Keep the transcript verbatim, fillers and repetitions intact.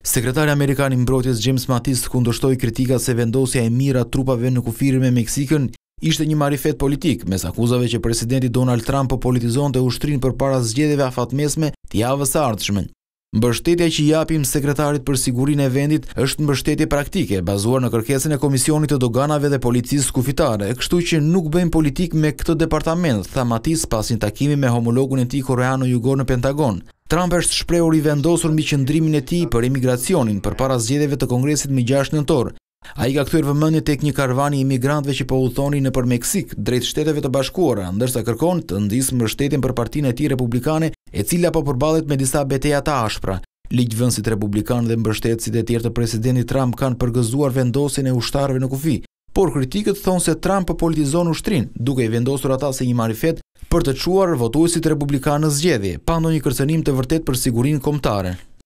Sekretari Amerikan i Mbrojtjes James Mattis kundërshtoi kritikat se vendosja e mira trupave në kufirin me Meksikën ishte një marifet politik, mes akuzave që presidenti Donald Trump po politizonte ushtrinë përpara zgjedhjeve afatmesme të javës së ardhshme. Mbështetja që japim sekretarit për sigurinë e vendit është mbështetje praktike, bazuar në kërkesën e Komisionit të Doganave dhe Policisë Kufitare, kështu që nuk bëjmë politik me këtë departament, tha Mattis pas një takimi me homologun e tij koreano-jugor në Pentagon. Trump është shprehur i vendosur mbi qëndrimin e tij për imigracionin përpara zgjedhjeve të Kongresit më gjashtë nëntor. Ai ka kthyer vëmendjen tek një karvan i imigrantëve që po udhtonin nëpër Meksik drejt Shteteve të Bashkuara, ndërsa kërkon të ndisë mbështetjen për partinë e tij republikane, e cila po përballet me disa betejë të ashpra. Ligjvënësit republikanë dhe mbështetësit e tjerë të presidentit Trump kanë përgëzuar vendosjen e ushtarëve në kufi, por kritikët thonë se Trump po politizon ushtrinë, duke i vendosur ata si një marifet për të çuar votuesit republikanë në zgjedhje, pa ndonjë kërcënim të vërtet për sigurinë kombëtare.